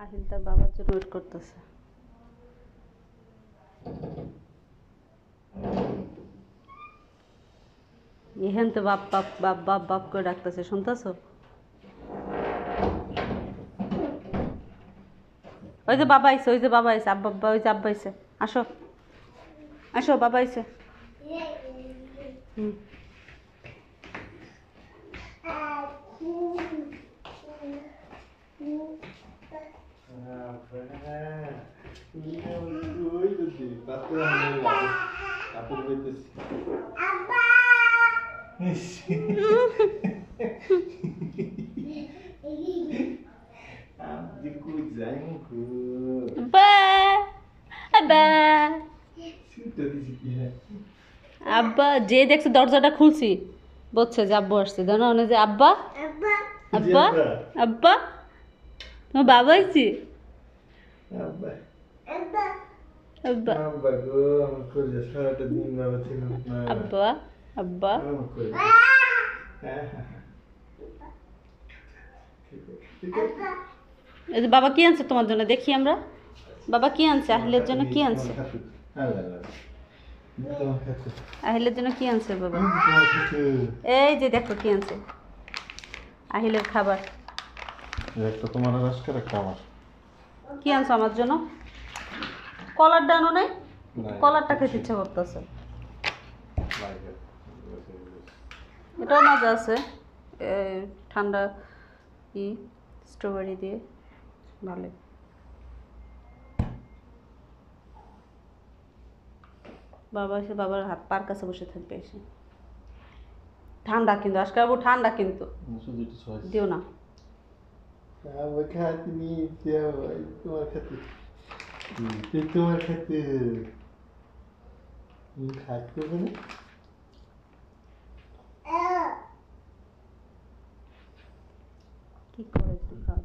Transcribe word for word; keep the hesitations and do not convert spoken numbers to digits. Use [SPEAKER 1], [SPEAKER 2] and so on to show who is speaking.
[SPEAKER 1] আহিল তার বাবার জন্য ওয়েট করতেছে। এখান তো বাপ বাপ বাপ বাপ বাপ করে ডাকতেছে, শুনতেছো? ওই যে বাবা আইছে, ওই যে বাবা আইছে, আব্বা, ওই যে আব্বা আইছে। আসো আসো, বাবা আইছে। হুম আব্বা আব্বা আব্বা, যে দেখছে দরজাটা খুলছি বলছে যে আব্বু আসছে। জানো না যে আব্বা আব্বা আব্বা তোমার বাবা আইছে। আব্বা আব্বা আব্বা আব্বা এই যে বাবা কি আনছে তোমার জন্য, দেখি আমরা। বাবা কি আনছে আহিলের জন্য? কি আনছে আহিলের জন্য? কি আনছে বাবা? এই যে দেখো কি আনছে, আহিলের খাবার।
[SPEAKER 2] একটা তোমার আজকের একটা আমার।
[SPEAKER 1] কি আনছো আমার জন্য? কলার ডানো নাই? কলারটা খেতে ইচ্ছা করতেছে। এটাও মজা আছে, ঠান্ডা ই স্ট্রবেরি দিয়ে ভালো। বাবা এসে বাবার হাত পার কাছে বসে থাকবে এসে। ঠান্ডা কিন্তু আজকে আবু, ঠান্ডা কিন্তু দিও না।
[SPEAKER 2] তোমার খাতে তোমার খাতে খাতে
[SPEAKER 1] কি করে খাওয়া